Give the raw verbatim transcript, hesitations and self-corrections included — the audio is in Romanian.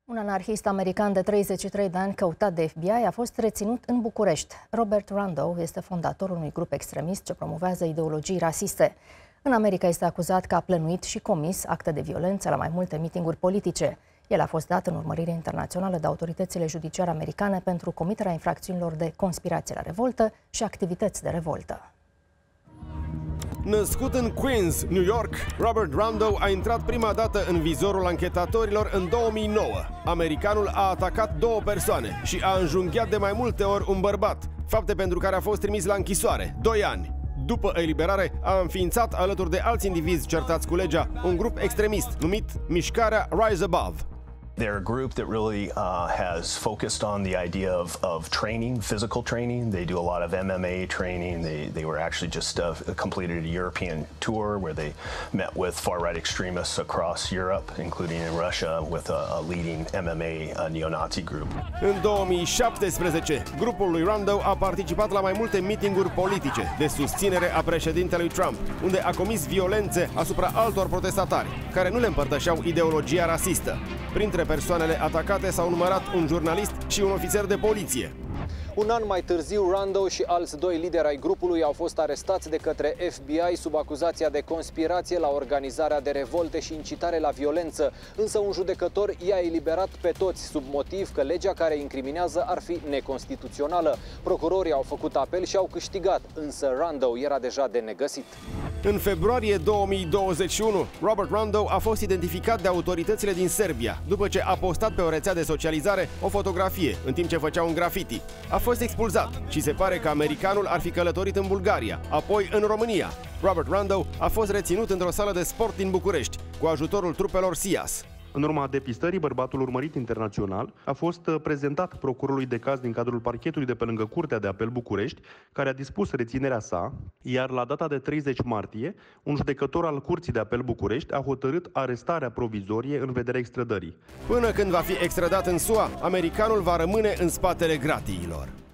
Un anarhist american de treizeci și trei de ani căutat de F B I a fost reținut în București. Robert Rondeau este fondatorul unui grup extremist ce promovează ideologii rasiste. În America este acuzat că a plănuit și comis acte de violență la mai multe mitinguri politice. El a fost dat în urmărire internațională de autoritățile judiciare americane pentru comiterea infracțiunilor de conspirație la revoltă și activități de revoltă. Născut în Queens, New York, Robert Rondeau a intrat prima dată în vizorul anchetatorilor în două mii nouă. Americanul a atacat două persoane și a înjunghiat de mai multe ori un bărbat, fapte pentru care a fost trimis la închisoare, doi ani. După eliberare, a înființat, alături de alți indivizi certați cu legea, un grup extremist numit Mișcarea Rise Above. They're a group that really uh, has focused on the idea of, of training, physical training. They do a lot of M M A training. They, they were actually just uh, completed a European tour where they met with far-right extremists across Europe, including in Russia, with a, a leading M M A uh, neo-Nazi group. În două mii șaptesprezece, grupul lui Rondeau a participat la mai multe mitinguri politice de susținere a președintelui Trump, unde a comis violențe asupra altor protestatari, care nu le împărtășeau ideologia rasistă. Printre persoanele atacate s-au numărat un jurnalist și un ofițer de poliție. Un an mai târziu, Rondeau și alți doi lideri ai grupului au fost arestați de către F B I sub acuzația de conspirație la organizarea de revolte și incitare la violență, însă un judecător i-a eliberat pe toți sub motiv că legea care îi incriminează ar fi neconstituțională. Procurorii au făcut apel și au câștigat, însă Rondeau era deja de negăsit. În februarie două mii douăzeci și unu, Robert Rondeau a fost identificat de autoritățile din Serbia, după ce a postat pe o rețea de socializare o fotografie, în timp ce făcea un graffiti. A fost expulzat și se pare că americanul ar fi călătorit în Bulgaria, apoi în România. Robert Rondeau a fost reținut într-o sală de sport din București, cu ajutorul trupelor S I A S. În urma depistării, bărbatul urmărit internațional a fost prezentat procurorului de caz din cadrul parchetului de pe lângă Curtea de Apel București, care a dispus reținerea sa, iar la data de treizeci martie, un judecător al Curții de Apel București a hotărât arestarea provizorie în vederea extrădării. Până când va fi extradat în S U A, americanul va rămâne în spatele gratiilor.